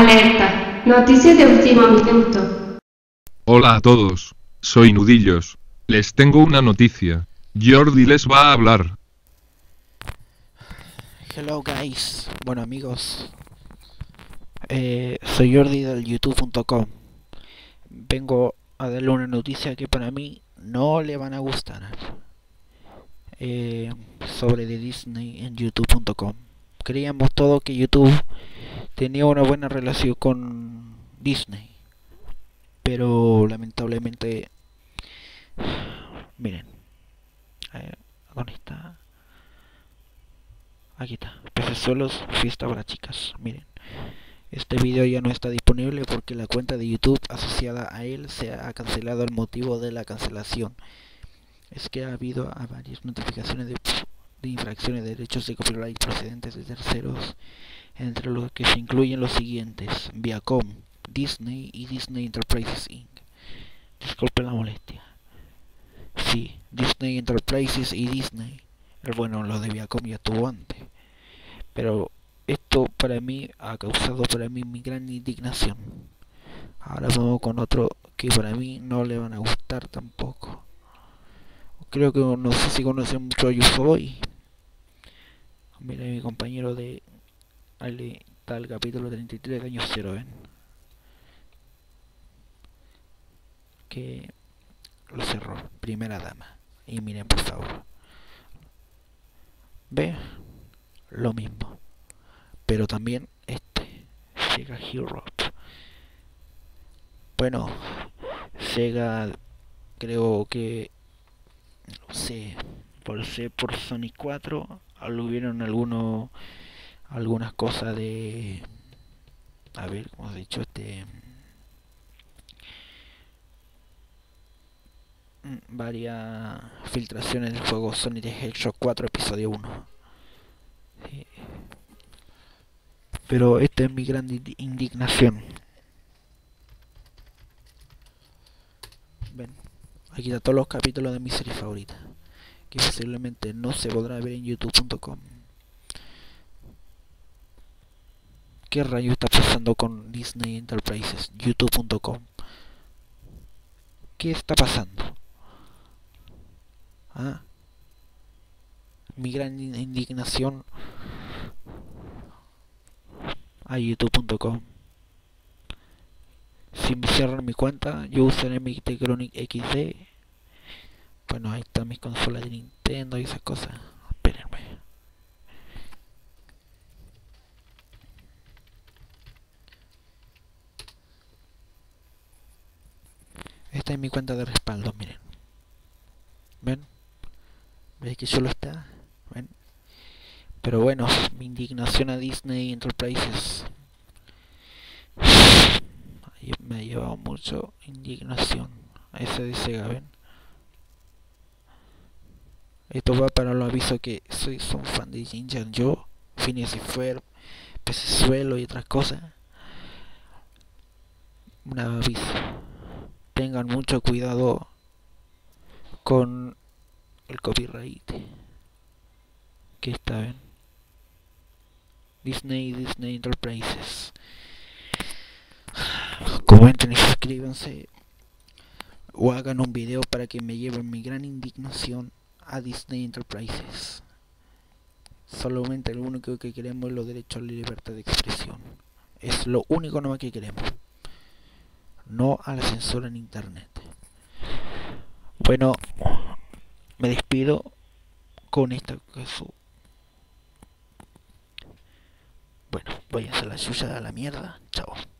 Alerta. Noticias de último minuto. Hola a todos, soy Nudillos. Les tengo una noticia. Jordi les va a hablar. Hello guys, bueno amigos, soy Jordi del youtube.com. Vengo a darle una noticia que para mí no le van a gustar, sobre de Disney en youtube.com. Creíamos todos que YouTube tenía una buena relación con Disney, pero lamentablemente, miren, ¿dónde está? Aquí está, pecesuelos, fiesta para chicas. Miren, este video ya no está disponible porque la cuenta de YouTube asociada a él se ha cancelado. El motivo de la cancelación es que ha habido varias notificaciones de infracciones de derechos de copyright procedentes de terceros, entre los que se incluyen los siguientes: Viacom, Disney y Disney Enterprises Inc. Disculpen la molestia. Sí, Disney Enterprises y Disney. Bueno, lo de Viacom ya estuvo antes, pero esto para mí ha causado mi gran indignación. Ahora vamos con otro que para mí no le van a gustar tampoco. Creo que no sé si conocen mucho a Yusoboy. Mira, mi compañero de ahí está el capítulo 33 de Año Cero, ven, que lo cerró, primera dama. Y miren por favor, ve lo mismo, pero también Sega Hero. Bueno, Sega, creo que, no sé, por Sonic 4 hubieron algunas cosas de, a ver, como he dicho, varias filtraciones del juego Sonic the Hedgehog 4 episodio 1. Sí. Pero esta es mi gran indignación. Ven, aquí están todos los capítulos de mi serie favorita, que posiblemente no se podrá ver en youtube.com. ¿Qué rayo está pasando con Disney Enterprises? youtube.com. ¿Qué está pasando? ¿Ah? Mi gran indignación a youtube.com. Si me cierran mi cuenta, yo usaré mi Tecronic XD. Bueno, ahí están mis consolas de Nintendo y esas cosas. Espérenme. Esta es mi cuenta de respaldo, miren. ¿Ven? ¿Veis que solo está? ¿Ven? Pero bueno, mi indignación a Disney Enterprises me ha llevado mucho indignación a ese de Sega, ¿ven? Esto va para los avisos que soy un fan de Ginger Joe, Phineas y Ferb, Pecesuelo y otras cosas. Un aviso: tengan mucho cuidado con el copyright que está, ¿ven? Disney Enterprises. Comenten y suscríbanse o hagan un video para que me lleven mi gran indignación a Disney Enterprises. Solamente lo único que queremos es los derechos a la libertad de expresión. Es lo único nomás que queremos, no a la censura en internet. Bueno, me despido con esta cosa. Bueno, váyanse a la suya, a la mierda. Chao.